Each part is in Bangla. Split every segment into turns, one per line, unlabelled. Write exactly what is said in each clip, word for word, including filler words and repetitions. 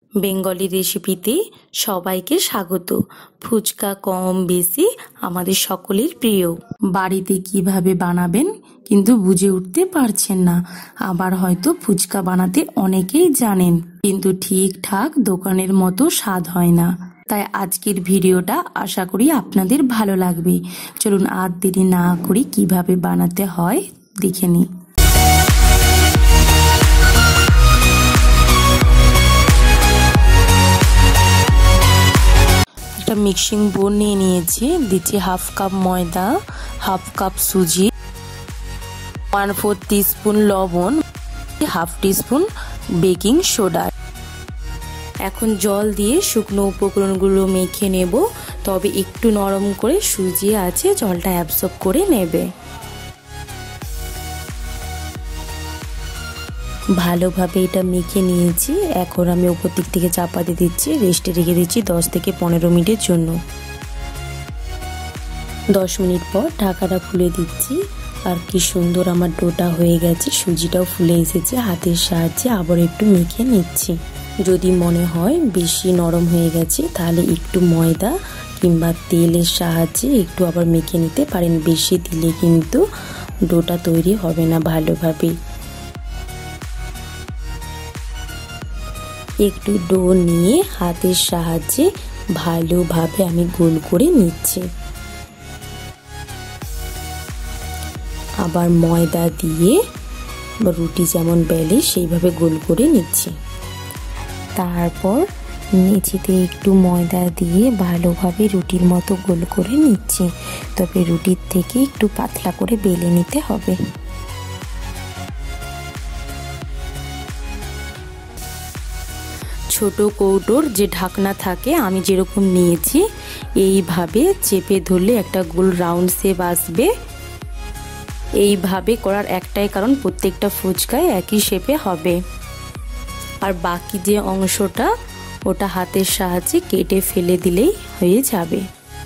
বেঙ্গলি রেসিপিতে সবাইকে স্বাগত। ফুচকা কম বেশি আমাদের সকলের প্রিয়। বাড়িতে কিভাবে বানাবেন কিন্তু বুঝে উঠতে পারছেন না, আবার হয়তো ফুচকা বানাতে অনেকেই জানেন কিন্তু ঠিকঠাক দোকানের মতো স্বাদ হয় না। তাই আজকের ভিডিওটা আশা করি আপনাদের ভালো লাগবে। চলুন আর দেরি না করে কিভাবে বানাতে হয় দেখে নিই। একটা মিক্সিং বোল নিয়ে নিয়েছি, দিচ্ছি হাফ কাপ ময়দা, হাফ কাপ সুজি, ওয়ান ফোর টিস্পুন লবণ, হাফ টিস্পুন বেকিং সোডা। এখন জল দিয়ে শুকনো উপকরণগুলো মেখে নেব, তবে একটু নরম করে সুজি আছে জলটা অ্যাবসর্ব করে নেবে। ভালোভাবে এটা মেখে নিয়েছি। এখন আমি উপর দিক থেকে চাপা দিয়ে দিচ্ছি, রেস্টে রেখে দিচ্ছি দশ থেকে পনেরো মিনিটের জন্য। দশ মিনিট পর ঢাকাটা খুলে দিচ্ছি, আর কি সুন্দর আমার ডোটা হয়ে গেছে, সুজিটাও ফুলে এসেছে। হাতের সাহায্যে আবার একটু মেখে নিচ্ছি। যদি মনে হয় বেশি নরম হয়ে গেছে তাহলে একটু ময়দা কিংবা তেলের সাহায্যে একটু আবার মেখে নিতে পারেন। বেশি দিলে কিন্তু ডোটা তৈরি হবে না ভালোভাবে। একটু ডো নিয়ে হাতের সাহায্যে ভালোভাবে আমি গোল করে নিচ্ছি। আবার ময়দা দিয়ে রুটি যেমন বেলে সেইভাবে গোল করে নিচ্ছি। তারপর নিচেতে একটু ময়দা দিয়ে ভালোভাবে রুটির মতো গোল করে নিচ্ছি, তবে রুটির থেকে একটু পাতলা করে বেলে নিতে হবে। ছোট কৌটোর যে ঢাকনা থাকে আমি যেরকম নিয়েছি, এইভাবে চেপে ধরলে একটা গোল রাউন্ড শেপ আসবে। এইভাবে করার একটাই কারণ, প্রত্যেকটা ফুচকায় একই শেপে হবে। আর বাকি যে অংশটা ওটা হাতের সাহায্যে কেটে ফেলে দিলেই হয়ে যাবে।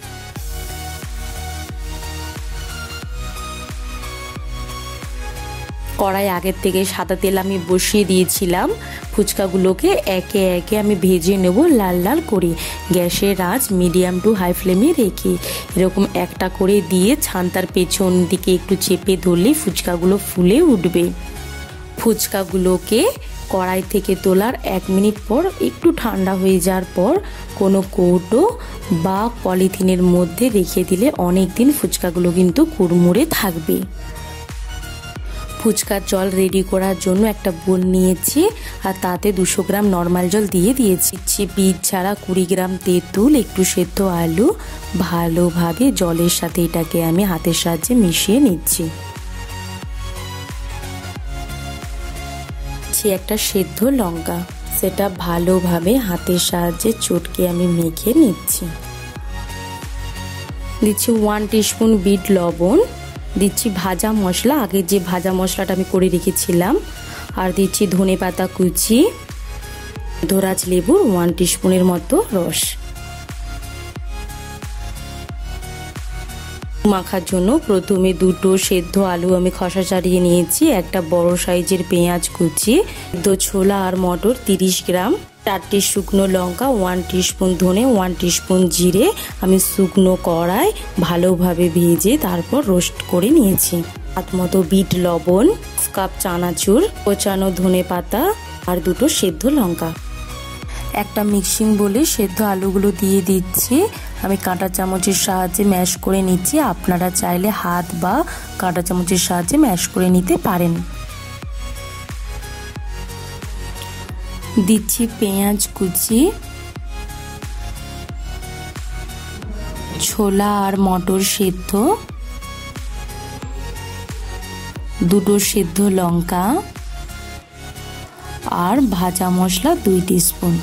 কড়াই আগের থেকে সাদা তেল আমি বসিয়ে দিয়েছিলাম। ফুচকাগুলোকে একে একে আমি ভেজে নেব লাল লাল করে, গ্যাসের আঁচ মিডিয়াম টু হাই ফ্লেমে রেখে। এরকম একটা করে দিয়ে ছান্তার পেছন দিকে একটু চেপে ধরলেই ফুচকাগুলো ফুলে উঠবে। ফুচকাগুলোকে কড়াই থেকে তোলার এক মিনিট পর একটু ঠান্ডা হয়ে যাওয়ার পর কোনো কৌটো বা পলিথিনের মধ্যে রেখে দিলে অনেক দিন ফুচকাগুলো কিন্তু কুড়মুড়ে থাকবে। ফুচকার জল রেডি করার জন্য একটা বোল নিয়েছি, আর তাতে দুশো গ্রাম নর্মাল জল দিয়ে দিয়েছি। বীজ ছাড়া কুড়ি গ্রাম তেঁতুল, একটু সেদ্ধ আলু, ভালোভাবে জলের সাথে এটাকে আমি হাতের সাহায্যে মিশিয়ে নিচ্ছি। একটা সেদ্ধ লঙ্কা, সেটা ভালোভাবে হাতের সাহায্যে চটকে আমি মেখে নিচ্ছি। দিচ্ছি ওয়ান টিস্পুন বিট লবণ, দিচ্ছি ভাজা মশলা, আগে যে ভাজা মশলাটা আমি করে রেখেছিলাম, আর দিচ্ছি ধনে পাতা কুচি, দোরাজ লেবুর ওয়ান টিস্পুনের মতো রস। মাখার জন্য প্রথমে দুটো সেদ্ধ আলু আমি খসা ছাড়িয়ে নিয়েছি, একটা বড় সাইজের পেঁয়াজ কুচি, দু ছোলা আর মটর তিরিশ গ্রাম, চারটি শুকনো লঙ্কা, ওয়ান টিস্পুন ধনে, ওয়ান টিস্পুন জিরে আমি শুকনো কড়াই ভালোভাবে ভেজে তারপর রোস্ট করে নিয়েছি। হাত মতো বিট লবণ, কাপ চানাচুর, কোচানো ধনে পাতা আর দুটো সেদ্ধ লঙ্কা। একটা মিক্সিং বলে সেদ্ধ আলুগুলো দিয়ে দিচ্ছি। আমি কাঁটা চামচের সাহায্যে ম্যাশ করে নিচ্ছি, আপনারা চাইলে হাত বা কাঁটা চামচের সাহায্যে ম্যাশ করে নিতে পারেন। দিচ্ছি পেঁয়াজ কুচি, ছোলা আর মটর সেদ্ধ, দুটো সেদ্ধ লঙ্কা আর ভাজা মশলা দুই টিস্পুন।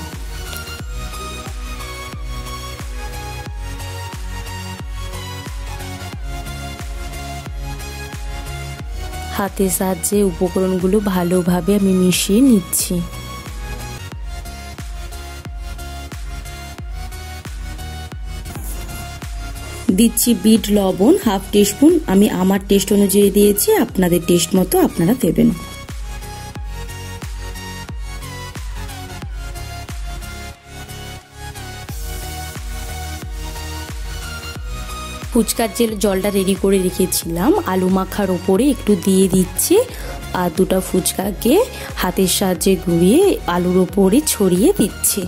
হাতের সাহায্যে উপকরণগুলো ভালোভাবে আমি মিশিয়ে নিচ্ছি। দিচ্ছি বিট লবণ হাফ টিস্পুন, আমি আমার টেস্ট অনুযায়ী দিয়েছি, আপনাদের টেস্ট মতো আপনারা দেবেন। ফুচকার যে জলটা রেডি করে রেখেছিলাম আলু মাখার ওপরে একটু দিয়ে দিচ্ছি, আর দুটো ফুচকাকে হাতের সাহায্যে ঘুরিয়ে আলুর ওপরে ছড়িয়ে দিচ্ছি।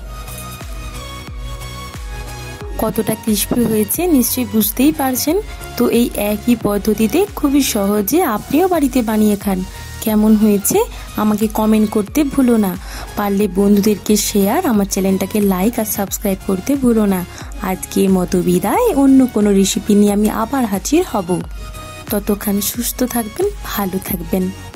কতটা ক্রিস্পি হয়েছে নিশ্চয়ই বুঝতেই পারছেন। তো এই একই পদ্ধতিতে খুবই সহজে আপনিও বাড়িতে বানিয়ে খান। কেমন হয়েছে আমাকে কমেন্ট করতে ভুলো না, পারলে বন্ধুদেরকে শেয়ার, আমার চ্যানেলটাকে লাইক আর সাবস্ক্রাইব করতে ভুলো না। আজকের মতো বিদায়, অন্য কোনো রেসিপি নিয়ে আমি আবার হাজির হব। ততক্ষণ সুস্থ থাকবেন, ভালো থাকবেন।